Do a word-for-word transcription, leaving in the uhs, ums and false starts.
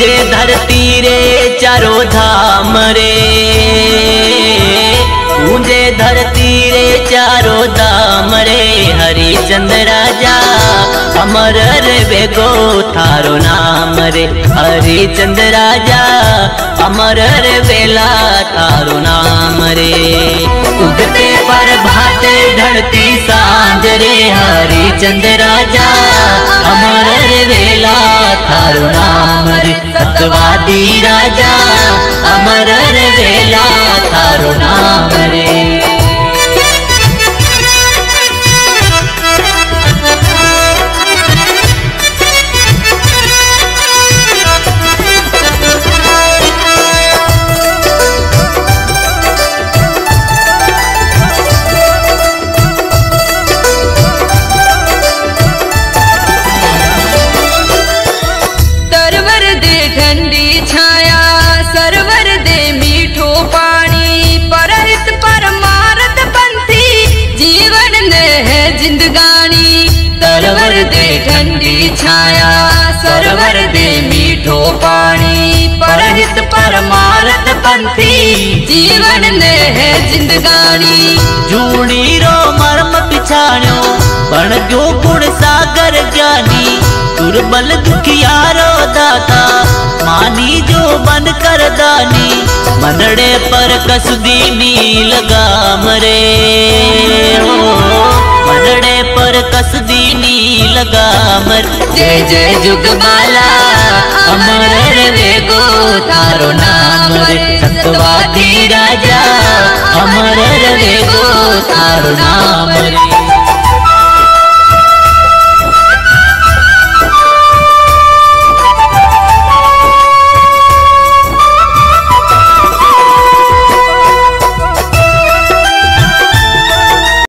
गूंजे धरती रे चारों धाम रे, गूंजे धरती रे चारों धाम रे। हरिचंद्र राजा अमर रे बेगो थारो नाम रे, हरिचंद्र राजा अमर रे बेला थारो नाम रे। उगते पर भाते ढलती सांझ रे, हरिचंद्र राजा अमर रे बेला थारो नाम रे। सतवादी राजा अमर रे बेला थारो नाम रे। सरवर दे मीठो पानी, परहित परमार्थ पंथी जीवन ने है जिंदगानी। सरवर दे ठंडी छाया, सरवर दे मीठो पानी, परहित परमार्थ पंथी जीवन ने है जिंदगानी। जूनी रो मर्म पिछाणो बण गयो गुण सागर ज्ञानी। दुर्बल दुखियारो दाता मानी जो बन कर दानी। मनड़े पर कसदी नी लगाम रे, हो मनड़े पर कसदी नी लगाम। जय जय जुगमाला अमर रे बेगो थारो नाम रे। सतवादी राजा अमर रे बेगो थारो नाम रे।